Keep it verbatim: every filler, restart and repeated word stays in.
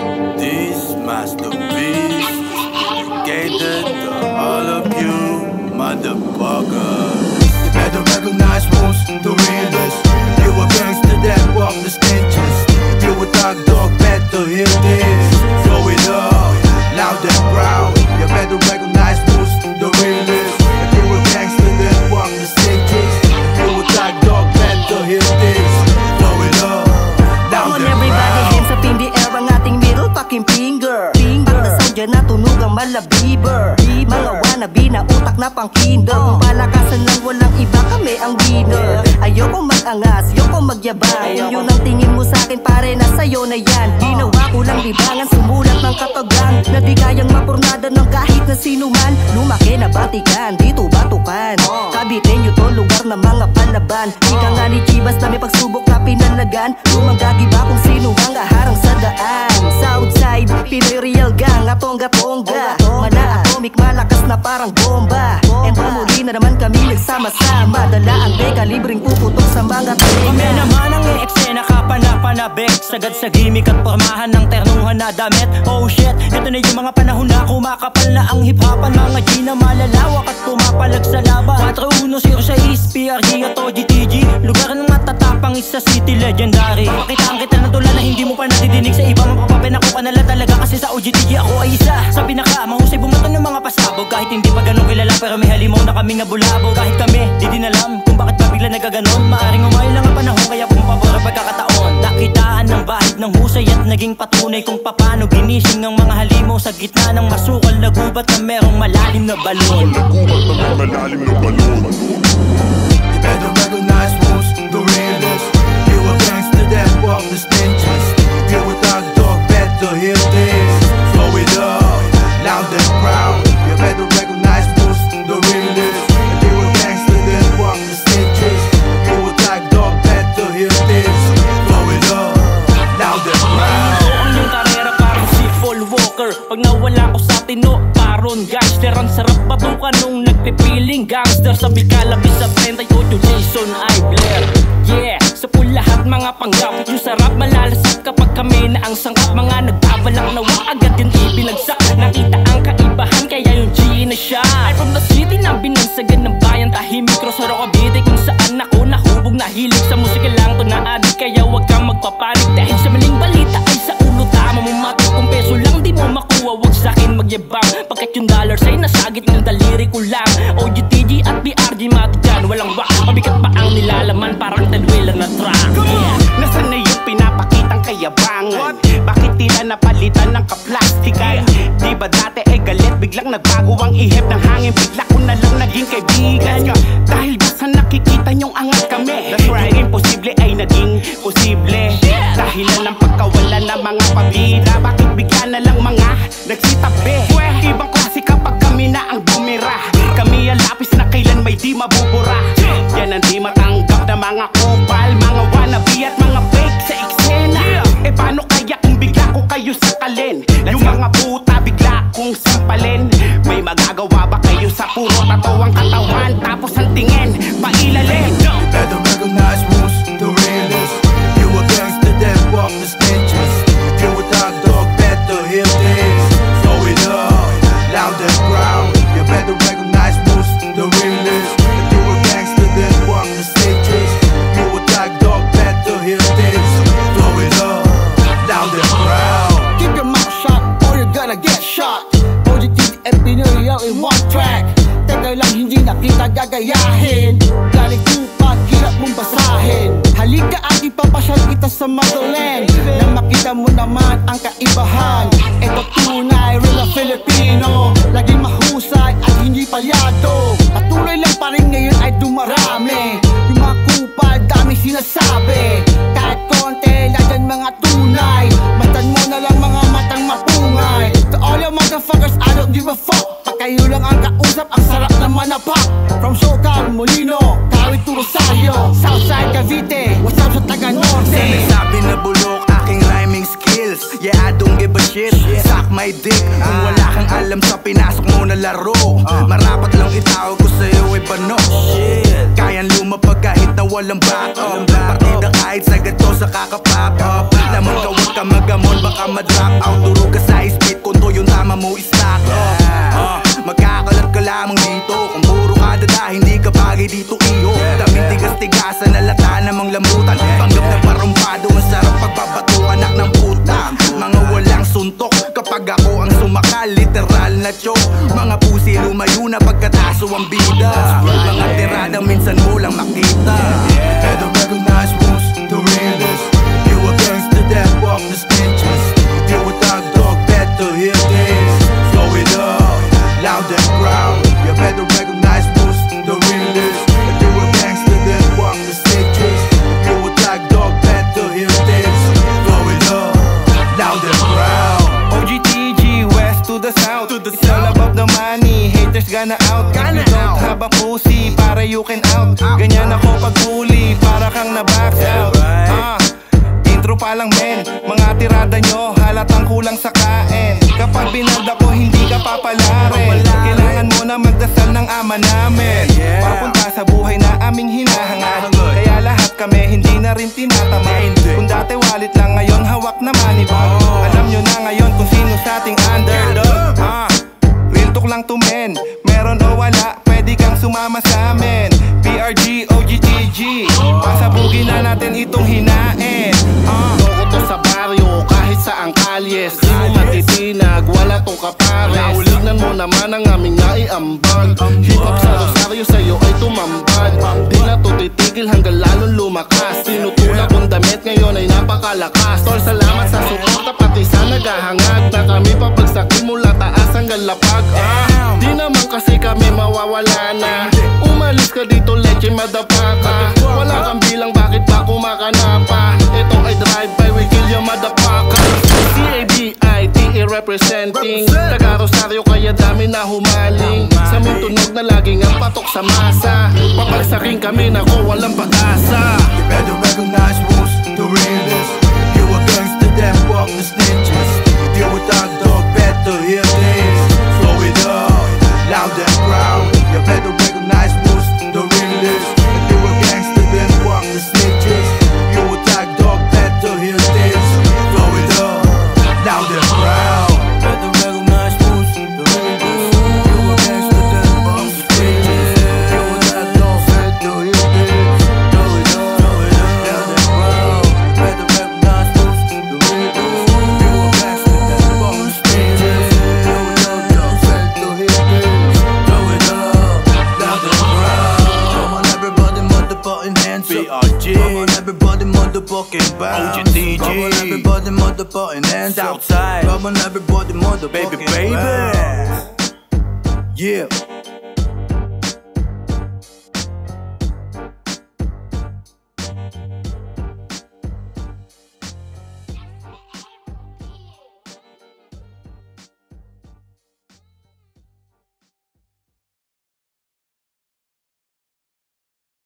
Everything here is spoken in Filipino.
This masterpiece dedicated to all of you, motherfuckers. You better recognize who's the realest. If you a gangster that walk the stenches, if you a thug dog, better hear this. Throw it up, loud and proud. You better recognize who's the realest. If you a gangster that walk the stenches, if you a thug dog, better hear this. Throw it up, loud and proud. Everybody hands up in the air, ang ating middle fucking finger. Finger, at nasadya na tunog ang malabiber. Mga wannabe na utak na pang kinder. Kung palakasan lang walang iba, kami ang winner. Ayoko mag-angas, ayoko magyabang. Kung yun ang tingin mo sa'kin, pare na sa'yo na yan. Ginawa ko lang libangan, sumulat ng katagang na di kayang mapurnada ng kahit na sino man. Lumaki na Batikan, dito batukan. Kabitin nyo to, lugar ng mga palaban. Ika nga ni Chivas na may pagsubok na pinalagan. Lumanggagi ba kung sino ang aharang sa daan? Southside, Pinoy real gang, atongga-tongga. Mana atomic, malakas na parang bomba. And pamuli na naman kami nagsama-sama. Dala ang deka, libreng puputok sa mga talinga. Kami naman ang i-eksena, kapanapanabik. Sagad sa gimmick at pormahan ng ternuhan na damit. Oh shit, ito na yung mga panahon na kumakapal na ang hip-hopan. Mga G na malalawak at pumapalag sa laban. four one zero six, P R G at O G T G. Lugar ng matatapang, isa city legendary. Pakitaan kita ng tula na hindi mo pa nadidinig sa iba. Mapapapin ako ka nala talaga kasi sa O G T G ako ay isa sa pinaka mahusay bumato ng mga pasabog. Kahit hindi pa ganun kilala pero may halimaw na kaming nabulabog. Kahit kami, di din alam kung bakit pa bigla nagaganon. Maaring umayo lang ang panahon kaya pumapabor ang pagkakataon. Nakitaan ng bahid ng husay at naging patunay kung paano ginising ang mga halimaw sa gitna ng masukal na gubat na merong malalim na balon. malalim na balon. You better recognize who's the realest. You a gangster that walk the stenches. You a thug dog, better hear this. Throw it up, loud and proud. You better recognize who's the realest. You a gangster that walk the stenches. You a thug dog, better hear this. Throw it up, loud and proud. Ang iyong karera parang si Paul Walker. Pag nawala ko sa tino, paron gangster. Ang sarap batukan nung nagpipiling gangster. Sabi ka labis sa thirty-eight Jason Ibler. Yeah, sa pool lahat mga panggap. Yung sarap malalasap kapag kami na ang sangkap. Mga nagbabalak na wag agad yung ibinagsak. Nakita ang kaibahan kaya yung G na siya. I'm from the city na binansagan ng bayan. Tahimik Rosaro Cavite kung saan ako nahubog. Nahilig sa musika lang to na adik. Kaya wag kang magpapanik dahil sa maling balita ay sa ulo tama mo mato. Kung peso lang di mo makuha, wag sa'kin magyabang. Pagkat yung dollars ay nasagit ng daliri ko lang. O G T G at P R G mati dyan, walang wak. Mabigat pa ang nilalaman parang ten-wheeler na truck. Yeah. Nasaan na yung pinapakitang kayabangan? Bakit tila napalitan ng kaplastikan? Di ba dati ay galit, biglang nagbago ang ihip ng hangin. Bigla ko na lang naging kaibigan. Dahil ba sa nakikita nyong angat kami? Yung imposible ay naging posible. Dahilan ng pagkawala ng mga pabida. Bakit bigla na lang mga nagsitabi? Ibang klase kapag kami na ang bumira. Kami ang lapis na kailan may di mabubura. Yan ang di matanggap na mga kupal, mga wannabe at mga fake sa eksena. E paano kaya kung bigla ko kayo sakalin? Yung mga puta bigla kong sampalin. May magagawa ba kayo sa puro tato ang katawan? Tapos ang tingin, pailalim. You better recognize who's the realest. You a gangster that walk the stenches. You a thug dog, better hear this. Throw it up, loud and proud. You better recognize who's the realest. You a gangster that walk the stenches. You a thug dog, better hear this. Throw it up, loud and proud. Keep your mouth shut or you're gonna get shot. O G T G at Pinoy in one track. Teka lang hindi na kita gagayahin. Galing tupad, hirap mong basahin. Halika at ipapasyal kita sa motherland. Na makita mo naman ang kaibahan. Ito tunay, real na Filipino. Laging mahusay at hindi palyado. Patuloy lang pa rin ngayon ay dumarami. Yung mga kupal, dami sinasabi. Kahit konti, lagyan mga tunay. Matan mo na lang mga matang mapungay. To all your motherfuckers, I don't give a fuck. Pag kayo lang ang kausap, ang sarap naman na pop. From SoCal, Molino, Kawit to Rosario, Southside Cavite, what's up sa taga Norte? Sinasabi na bulok aking rhyming skills. Yeah, I don't give a shit, suck my dick. Kung wala kang alam sa pinasok mo na laro, marapat lang itawag ko sa'yo ay bano. Kayang lumapag kahit na walang backup, partida kahit sa gato sa kakapop up. Lamang ka huwag ka magamon, baka ma-drop out. Durog ka sa speed, kung to yung tama mo i-stack up. uh, Magkakalat ka lamang dito, kung puro ka dada, hindi ka bagay dito iyo. Daming tigas-tigasan na lata namang lambutan, panggap na parumpado, ang sarap pagbabato, anak ng puta. Mga walang suntok, kapag ako ang sumakal, literal na choke. Mga pusi lumayo na pagkataso ang bida. Mga tiradang minsan mo lang makita. Better recognize who's the realest. You a gangster that walk the stenches. You a dog dog, better hear this. Slow it up, loud and proud. You better recognize who's the realest. You a gangster that walk the stenches. You a dog dog, better hear this. Slow it up, loud and proud. O G T G, west to the south. It's all about the money, haters gonna out. If you don't have a pussy, para you can out. Ganyan ako pag huli, para kang na-box out. Ah, intro pa lang men, mga tirada nyo halatang kulang sa kain. Kapag binalda ko hindi ka papalarin, kailangan mo na magdasal ng ama namin. Papunta sa buhay na aming hinahangad, kaya lahat kami hindi na rin tinatamad. Kung dati walit lang, ngayon hawak na money bag. Alam nyo na ngayon kung sino sa ating underdog. Ah, real talk lang to men, meron o wala, pwede kang sumama sa amin. P R G, O G T G, pasabugin na natin itong hinain. Ah, loko to sa baryo, kahit sa ang kalyes. Di mo matitinag, wala tong kapares. Tignan mo naman ang aming naiambag. Hip-hop sa Rosario sa'yo ay tumambad. Di na to titigil hanggang lalong lumakas. Tinutulak kong damit ngayon ay napakalakas. Tol, salamat sa suporta pati sa naghahangad. Na kami papagsakin mula taas hanggang lapag. Ah, di naman kasi kami mawawala na. Umalis ka dito, leche madapaka. Wala kang bilang, bakit ba kumakanapa? Ito ay drive-by, we kill your motherfucker. C A B I T E representing taga Rosario, kaya dami na humaling. Sa aming tunog na laging ang patok sa masa. Papagsakin kami, nako walang pag-asa. You better recognize who's the realest. You a gangster that walk the snitches. You a dog dog, better hear this. Slow it up, loud and proud. You better recognize who's the realest. You a gangster that walk the snitches. You a dog dog, better hear this. Slow it up, loud and proud. Better recognize who's the realest. You a gangster that walks the streets. You a dog dog, better hear this. Throw it up, throw it up, loud and proud. Better recognize who's the realest. You a gangster that walks the streets. You a dog dog, better hear this. Throw it up, loud and proud. Come on everybody, motherfucking hands up. P R G. Come on everybody, motherfucking bounce. O G T G. Come on everybody, motherfucking hands up. Southside. Come on everybody, motherfucking Baby, baby. bounce. Yeah.